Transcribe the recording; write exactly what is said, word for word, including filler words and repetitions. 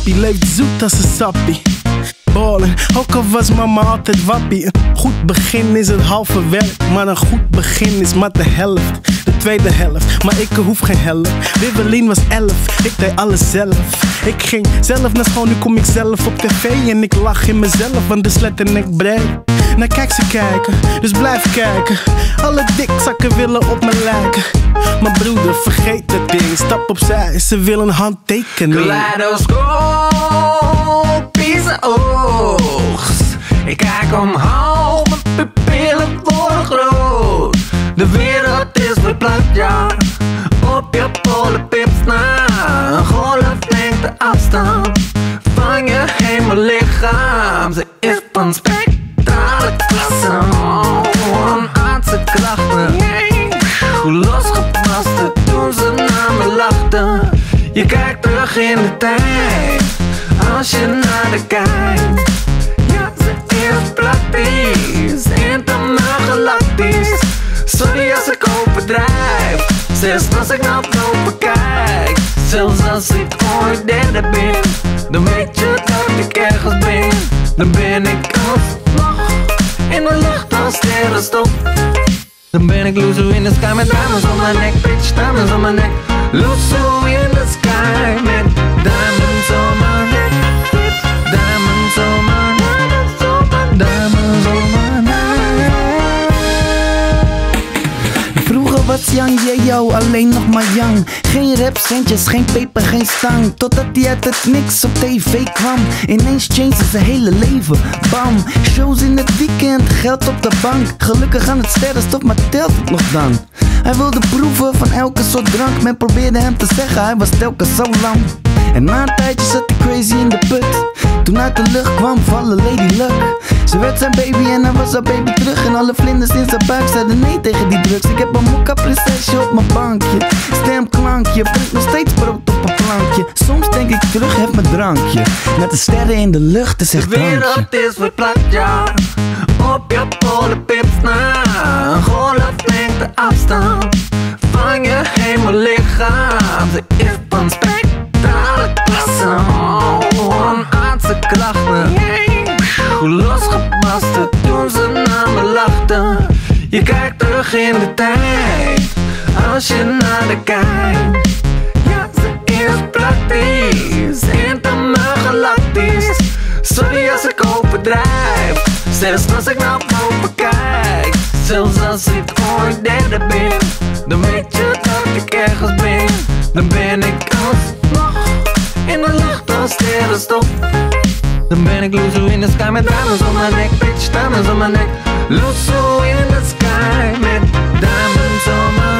papi leeft zoet als een sappie. Ballen, ook al was mama altijd wappie. Een goed begin is het halve werk, maar een goed begin is maar de helft. De tweede helft, maar ik hoef geen helft. Wibbelien was elf, ik deed alles zelf. Ik ging zelf naar school, nu kom ik zelf op tv. En ik lach in mezelf, want de sletternek breed. Nou kijk ze kijken, dus blijf kijken. Alle dikzakken willen op me lijken. Maar broeder, vergeet dat ding, stap opzij, ze willen een handtekening. Kaleidoscopische oogst. Ik kijk omhoog, mijn pupillen worden groot. De wereld is verplaatst, ja. Op je polenpips na. Een golflengte afstand van je hemellichaam. Ze is van spectrale klasse. Oh, aardse krachten. Hoe losgepaste toen ze naar me lachten. Je kijkt terug in de tijd, als je naar de kijkt. Ja, ze is praktisch, intergalactisch. Sorry als ik overdrijf, zelfs als ik naar boven kijk. Zelfs als ik ooit derde ben, dan weet je dat ik ergens ben. Dan ben ik alsnog in de lucht als sterrenstof. Dan ben ik Luzo in the sky met diamonds on my neck, bitch, diamonds on my neck. Luzo in the sky met diamonds on my neck, bitch, diamonds on my neck, diamonds on my neck. Vroeger was Yang Yeo alleen nog maar Yang. Geen rapcentjes, geen peper, geen stang. Totdat hij uit het niks op tv kwam. Ineens changed zijn hele leven, bam. Shows in het weekend, geld op de bank. Gelukkig aan het sterrenstof, maar telt het nog dan? Hij wilde proeven van elke soort drank. Men probeerde hem te zeggen, hij was telkens zo lang. En na een tijdje zat hij crazy in de put. Toen uit de lucht kwam vallen Lady Luck. Ze werd zijn baby en hij was haar baby terug. En alle vlinders in zijn buik zeiden nee tegen die drugs. Ik heb een mokka prinsesje op mijn bankje. Stemklankje, brengt nog steeds brood op een plankje. Soms denk ik terug, heb mijn drankje. Met de sterren in de lucht, is echt De wereld is verplaatst, ja. Op je polenpips na. Een golflengte afstand van je hemellichaam. Ze is van spectrale klasse. Oh, een aardse krachten. Hoe losgepaste toen ze naar me lachten. Je kijkt terug in de tijd, als je naar de kijkt. Ja, ze is praktisch, intergalactisch. Sorry als ik overdrijf, zelfs als ik naar boven kijk. Zelfs als ik ooit derde ben, dan weet je dat ik ergens ben. Dan ben ik alsnog in de lucht als sterrenstof. Dan ben ik Luzo in the sky met diamonds on my neck, bitch, diamonds on my neck. Luzo in the sky met diamonds on my neck.